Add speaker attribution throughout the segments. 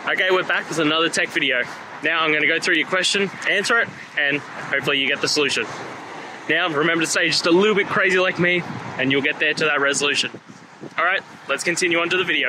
Speaker 1: Okay, we're back with another tech video. Now I'm going to go through your question, answer it, and hopefully you get the solution. Now remember to stay just a little bit crazy like me, and you'll get there to that resolution. Alright, let's continue on to the video.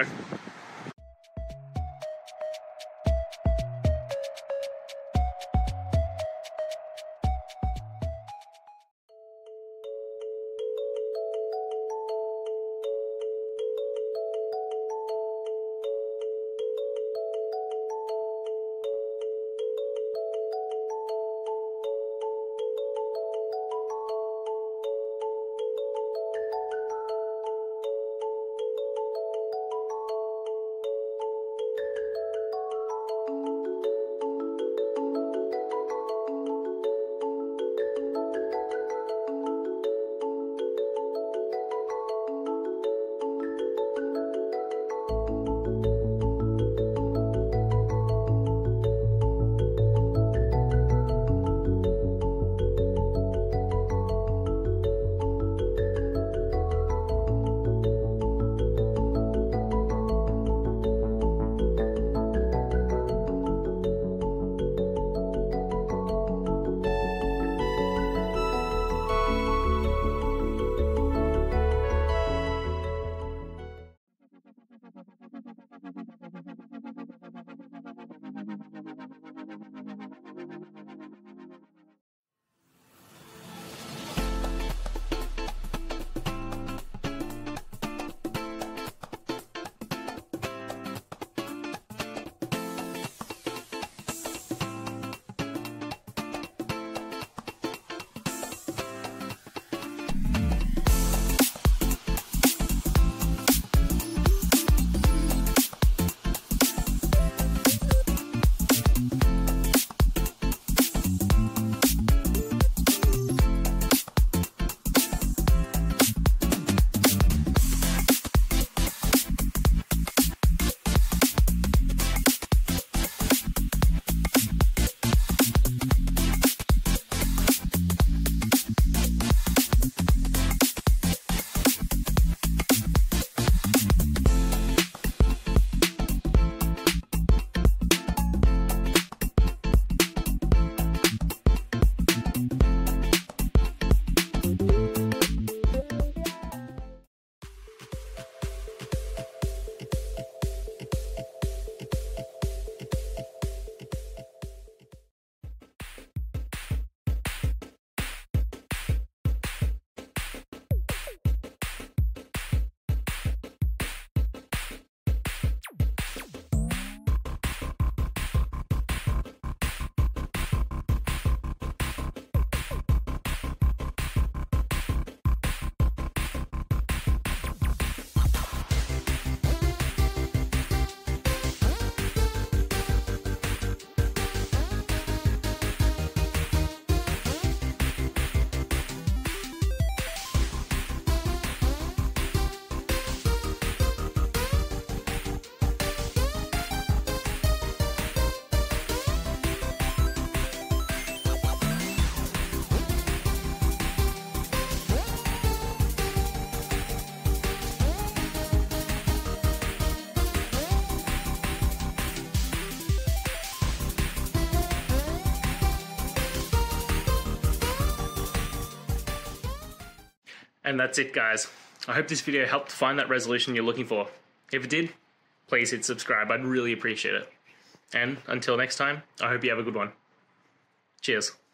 Speaker 1: And that's it, guys. I hope this video helped find that resolution you're looking for. If it did, please hit subscribe. I'd really appreciate it. And until next time, I hope you have a good one. Cheers.